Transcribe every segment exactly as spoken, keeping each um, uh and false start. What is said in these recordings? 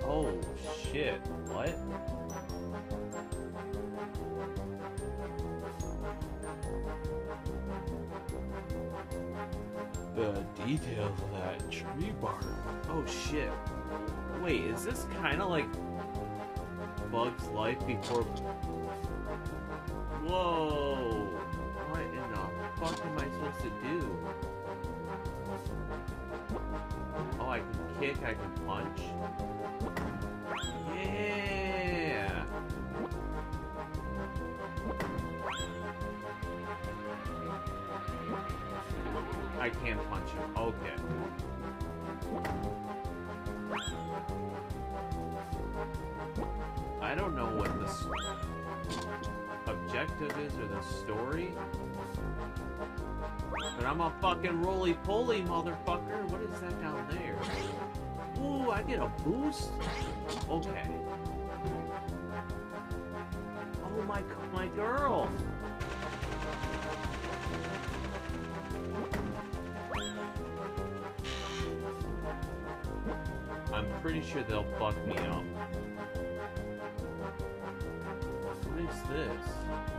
Oh, shit. What? The details of that tree bark. Oh, shit. Wait, is this kind of like Bug's Life before... Whoa! What in the fuck am I supposed to do? Oh, I can kick, I can punch. Yeah! I can punch him. Okay. I don't know what this objective is or the story. But I'm a fucking roly-poly, motherfucker. What is that down there? Ooh, I get a boost? Okay. Oh my, my girl. I'm pretty sure they'll fuck me up. What is this?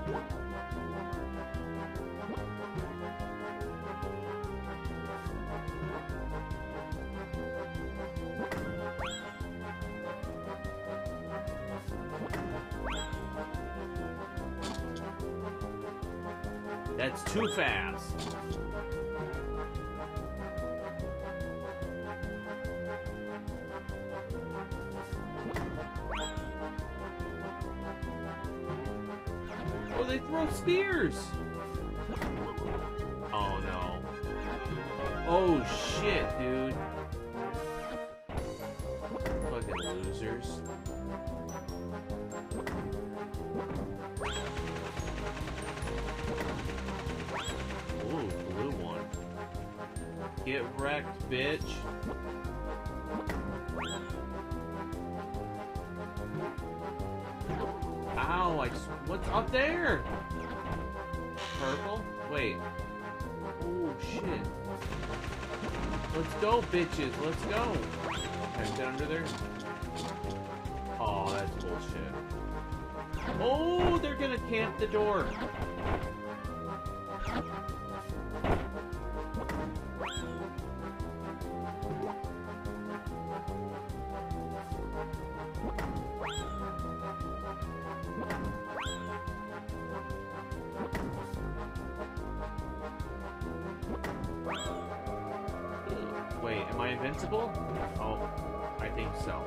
That's too fast. Oh, they throw spears. Oh no. Oh shit, dude. Fucking losers. Ooh, blue one. Get wrecked, bitch. Ow, I, what's up there? Purple? Wait. Oh, shit. Let's go, bitches. Let's go. Can I get under there? Oh, that's bullshit. Oh, they're gonna camp the door. Wait, am I invincible? Oh, I think so.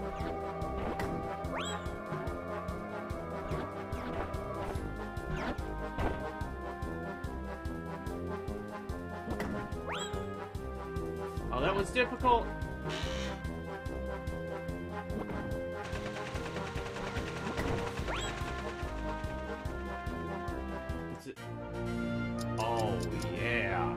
Oh, that was difficult. Is it? Oh, yeah.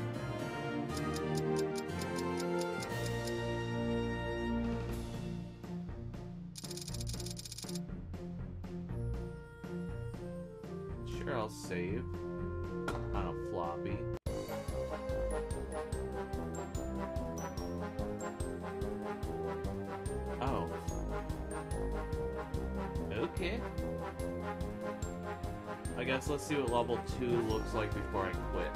Sure, I'll save on a floppy. Oh. Okay. I guess let's see what level two looks like before I quit.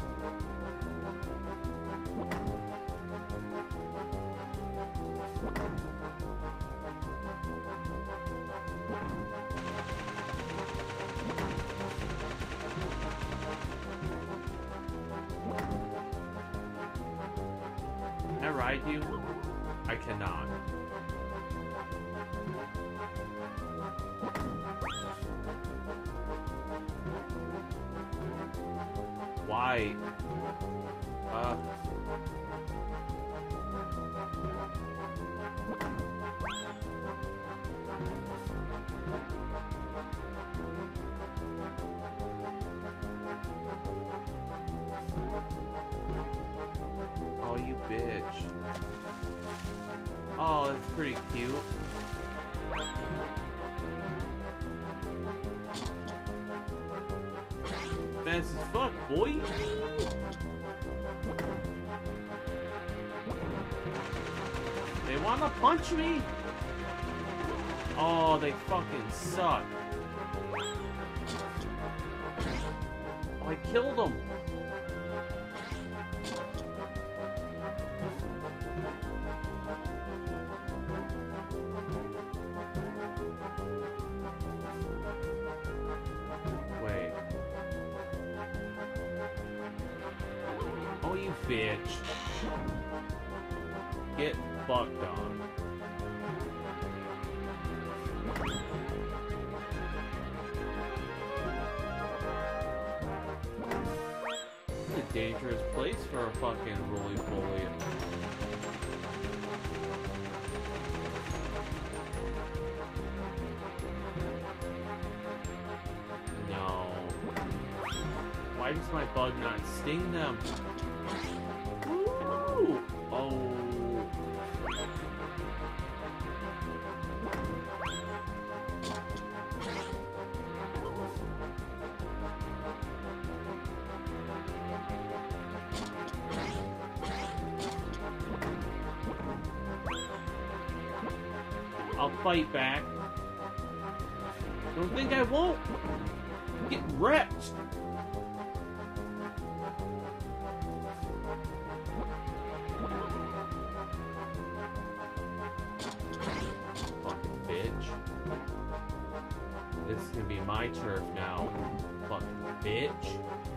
Can I ride you? I cannot. Why? Uh. Oh, you bitch. Oh, that's pretty cute. Fast as fuck, boy. They wanna punch me? Oh, they fucking suck. Oh, I killed them. Wait. Oh, you bitch. Get fucked on. A dangerous place for a fucking roly-poly. No. Why does my bug not sting them? Ooh. Oh. I'll fight back. Don't think I won't. Get wrecked. Fucking bitch. This is gonna be my turf now. Fucking bitch.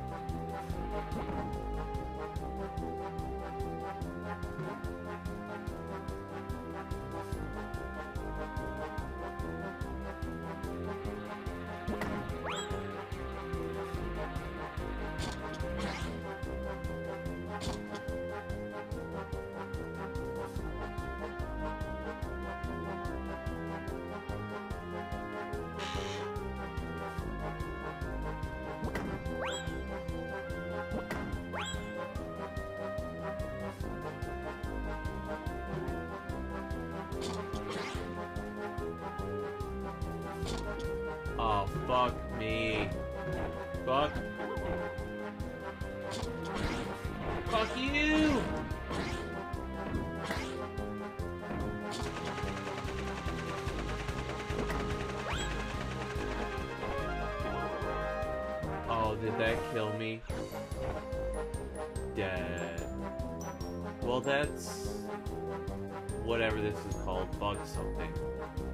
Oh, fuck me. Fuck. Fuck you! Oh, did that kill me? Dead. Well, that's... whatever this is called. Bug something.